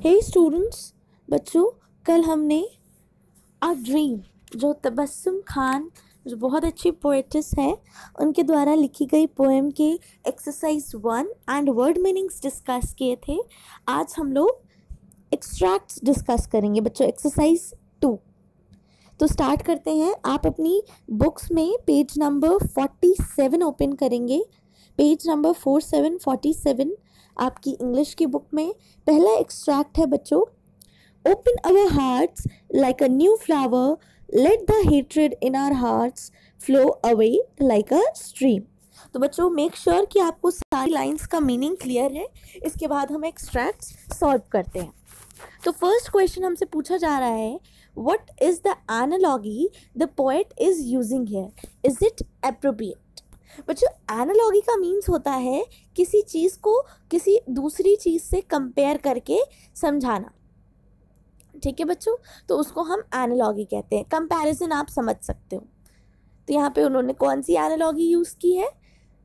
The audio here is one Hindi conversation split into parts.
हे स्टूडेंट्स, बच्चों, कल हमने अ ड्रीम जो तबस्सुम खान जो बहुत अच्छी पोएटिस है उनके द्वारा लिखी गई पोएम के exercise 1 and word meanings discuss किए थे। आज हम लोग एक्सट्रैक्ट्स डिस्कस करेंगे बच्चों, एक्सरसाइज 2। तो स्टार्ट करते हैं। आप अपनी बुक्स में पेज नंबर 47 ओपन करेंगे। पेज नंबर 47 आपकी इंग्लिश की बुक में पहला एक्सट्रैक्ट है बच्चों, open our hearts like a new flower, let the hatred in our hearts flow away like a stream. तो बच्चों मेक श्योर कि आपको सारी लाइंस का मीनिंग क्लियर है। इसके बाद हम एक्सट्रैक्ट्स सॉल्व करते हैं। तो फर्स्ट क्वेश्चन हमसे पूछा जा रहा है, what is the analogy the poet is using here, is it appropriate. बच्चों एनालॉजी का मीन्स होता है किसी चीज़ को किसी दूसरी चीज़ से कंपेयर करके समझाना। ठीक है बच्चों, तो उसको हम एनालॉजी कहते हैं। कंपैरिजन आप समझ सकते हो। तो यहाँ पे उन्होंने कौन सी एनालॉजी यूज़ की है?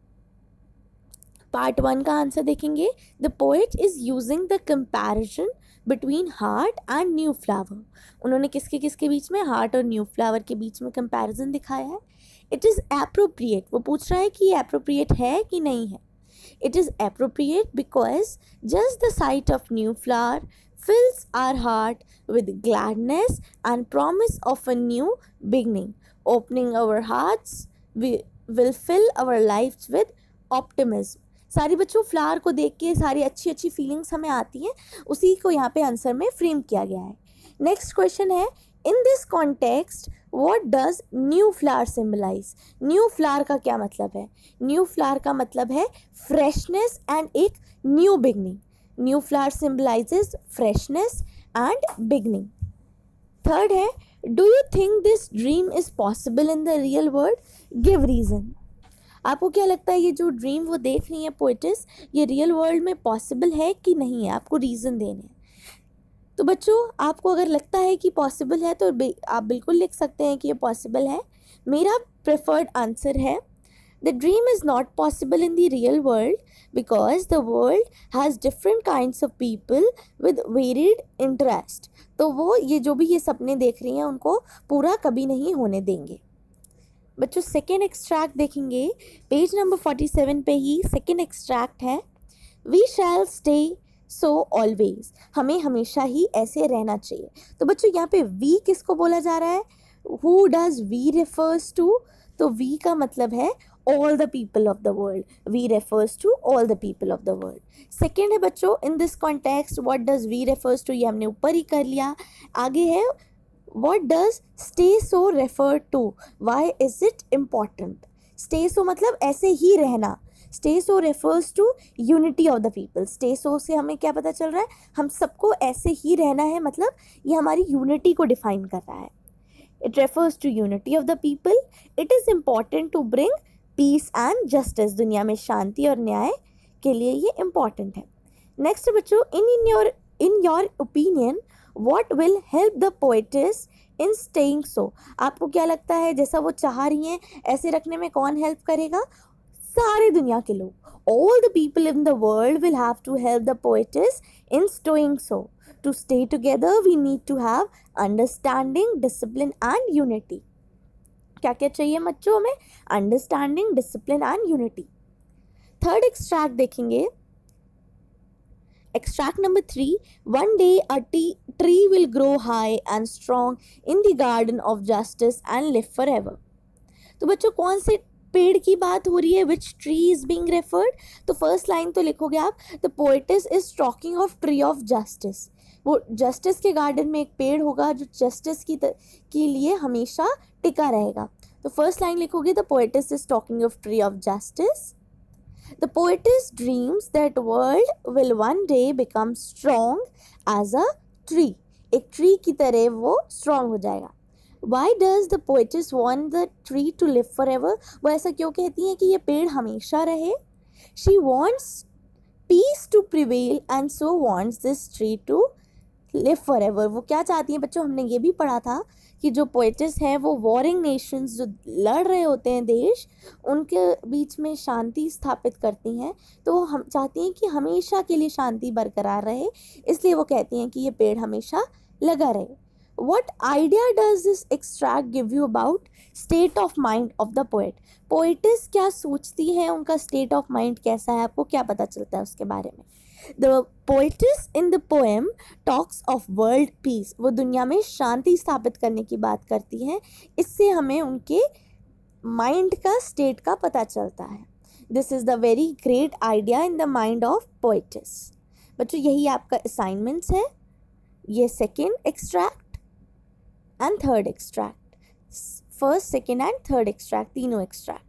पार्ट 1 का आंसर देखेंगे, the poet is using the comparison between heart and new flower. उन्होंने किसके किसके बीच में, हार्ट और न्यू फ्लावर के बीच में कंपैरिजन दिखाया है। इट इज़ एप्रोप्रिएट, वो पूछ रहा है कि ये एप्रोप्रिएट है कि नहीं है। It is appropriate because just the sight of new flower fills our heart with gladness and promise of a new beginning. Opening our hearts will fill our lives with optimism. सारी बच्चों फ्लावर को देख के सारी अच्छी अच्छी फीलिंग्स हमें आती हैं, उसी को यहाँ पे आंसर में फ्रेम किया गया है। नेक्स्ट क्वेश्चन है, in this context what does new flower symbolise. New flower का क्या मतलब है? न्यू फ्लावर का मतलब है फ्रेशनेस एंड एक new beginning. New flower symbolizes freshness and beginning. Third है, do you think this dream is possible in the real world? Give reason. आपको क्या लगता है ये जो ड्रीम वो देख रही है पोएटिस, ये रियल वर्ल्ड में पॉसिबल है कि नहीं है? आपको रीज़न देने हैं। तो बच्चों आपको अगर लगता है कि पॉसिबल है तो आप बिल्कुल लिख सकते हैं कि ये पॉसिबल है। मेरा प्रेफर्ड आंसर है, the dream is not possible in the real world because the world has different kinds of people with varied interest. तो वो ये जो भी ये सपने देख रही हैं उनको पूरा कभी नहीं होने देंगे। बच्चों सेकेंड एक्सट्रैक्ट देखेंगे, पेज नंबर 47 पे ही सेकेंड एक्सट्रैक्ट है, we shall stay so always, हमें हमेशा ही ऐसे रहना चाहिए। तो बच्चों यहाँ पे we किसको बोला जा रहा है? who does we refers to? तो we का मतलब है all the people of the world. We refers to all the people of the world. Second है बच्चों, in this context what does we refers to, ये हमने ऊपर ही कर लिया। आगे है what does stay so refer to, why is it important? Stay so मतलब ऐसे ही रहना। Stay so refers to unity of the people. Stay so से हमें क्या पता चल रहा है? हम सबको ऐसे ही रहना है, मतलब ये हमारी यूनिटी को डिफाइन कर रहा है। It refers to unity of the people. It is important to bring peace and justice, दुनिया में शांति और न्याय के लिए ये इम्पॉर्टेंट है। नेक्स्ट बच्चों, in your opinion what will help the poetess in staying so. आपको क्या लगता है जैसा वो चाह रही हैं ऐसे रखने में कौन हेल्प करेगा? सारे दुनिया के लोग, all the people in the world will have to help the poetess in staying so. To stay together we need to have understanding, discipline and unity. क्या क्या चाहिए बच्चों हमें? Understanding, discipline and unity. Third extract देखेंगे, extract number 3, one day a tree will grow high and strong in the garden of justice and live forever. तो बच्चों कौन से पेड़ की बात हो रही है? Which tree is being referred? तो फर्स्ट लाइन तो लिखोगे आप, the poetess is talking of tree of justice. वो जस्टिस के गार्डन में एक पेड़ होगा जो जस्टिस के लिए हमेशा टिका रहेगा। तो फर्स्ट लाइन लिखोगे, the poetess is talking of tree of justice. The poetess dreams that world will one day become strong as a tree. एक ट्री की तरह वो स्ट्रॉन्ग हो जाएगा। Why does the poetess want the tree to live forever? वो ऐसा क्यों कहती हैं कि ये पेड़ हमेशा रहे? She wants peace to prevail and so wants this tree to live forever. वो क्या चाहती हैं बच्चों, हमने ये भी पढ़ा था कि जो पोएटिस हैं वो वॉरिंग नेशंस, जो लड़ रहे होते हैं देश, उनके बीच में शांति स्थापित करती हैं। तो वो हम चाहती हैं कि हमेशा के लिए शांति बरकरार रहे, इसलिए वो कहती हैं कि ये पेड़ हमेशा लगा रहे। What idea does this extract give you about state of mind of the poet? Poetess क्या सोचती है, उनका स्टेट ऑफ माइंड कैसा है, आपको क्या पता चलता है उसके बारे में? The poetess in the poem talks of world peace. वो दुनिया में शांति स्थापित करने की बात करती हैं, इससे हमें उनके माइंड का स्टेट का पता चलता है। This is the very great idea in the mind of poetess. बच्चों यही आपका असाइनमेंट्स है, ये second extract and third extract, first, second and third extract, तीनों extract।